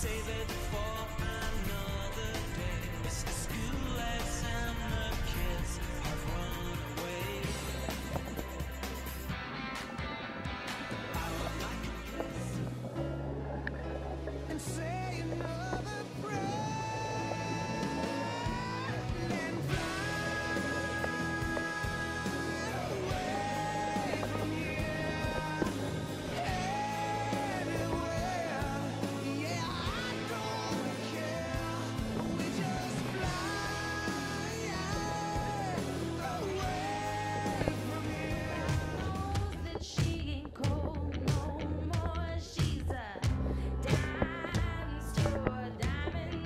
save it for another day. It's the school lights and the kids have run away. I would like a place and say another prayer and fly away from here anywhere. Yeah, I don't care. We just fly away from here. Knows that she ain't cold no more. She's a dime store diamond.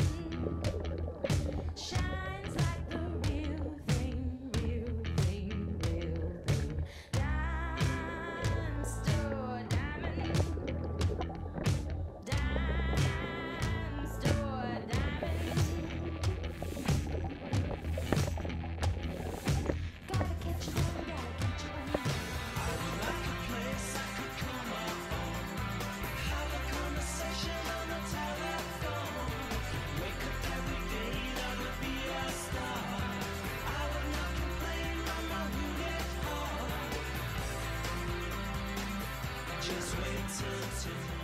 Shines like the real thing, real thing, real thing. Dime store diamond. Dime store diamond. Gotta catch one, gotta catch one. I would like a place I could call my own. Have a conversation on the telephone. Wake up every day, that would be a star. I would not complain on my wounded heart. Just wait till tomorrow.